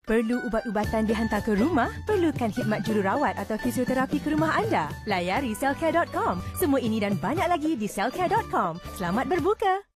Perlu ubat-ubatan dihantar ke rumah? Perlukan khidmat jururawat atau fisioterapi ke rumah anda? Layari cellcare.com. Semua ini dan banyak lagi di cellcare.com. Selamat berbuka!